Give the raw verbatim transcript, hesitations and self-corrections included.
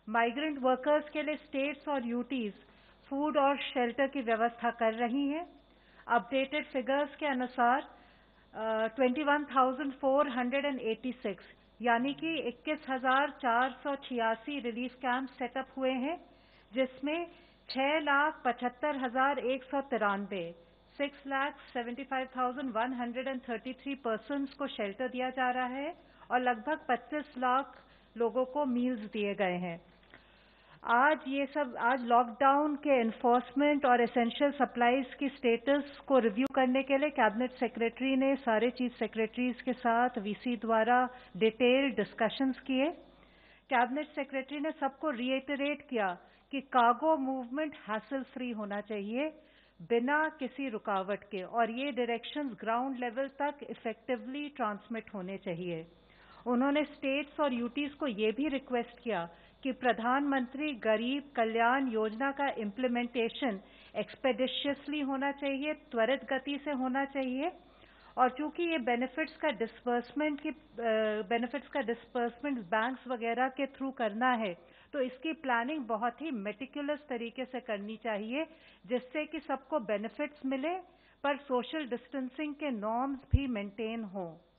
Migrant workers के लिए states और यूटीज फूड और शेल्टर की व्यवस्था कर रही हैं। अपडेटेड फिगर्स के अनुसार twenty one thousand four hundred eighty six यानी कि इक्कीस हजार चार सौ छियासी रिलीफ कैंप सेटअप हुए हैं, जिसमें छह लाख पचहत्तर हजार एक सौ तिरानवे six lakh seventy five thousand one hundred and thirty three persons को शेल्टर दिया जा रहा है और लगभग पच्चीस लाख लोगों को मील्स दिए गए हैं। आज ये सब आज लॉकडाउन के एनफोर्समेंट और एसेंशियल सप्लाईज की स्टेटस को रिव्यू करने के लिए कैबिनेट सेक्रेटरी ने सारे चीफ सेक्रेटरीज के साथ वीसी द्वारा डिटेल्ड डिस्कशंस किए। कैबिनेट सेक्रेटरी ने सबको रीइटरेट किया कि कार्गो मूवमेंट हैसल फ्री होना चाहिए बिना किसी रुकावट के, और ये डायरेक्शंस ग्राउंड लेवल तक इफेक्टिवली ट्रांसमिट होने चाहिए। उन्होंने स्टेट्स और यूटीज को ये भी रिक्वेस्ट किया कि प्रधानमंत्री गरीब कल्याण योजना का इम्प्लीमेंटेशन एक्सपेडिशियसली होना चाहिए, त्वरित गति से होना चाहिए, और चूंकि ये बेनिफिट्स का डिस्बर्समेंट की बेनिफिट्स का डिस्बर्समेंट बैंक्स वगैरह के थ्रू करना है, तो इसकी प्लानिंग बहुत ही मेटिकुलस तरीके से करनी चाहिए, जिससे कि सबको बेनिफिट्स मिले पर सोशल डिस्टेंसिंग के नॉर्म्स भी मेंटेन हों।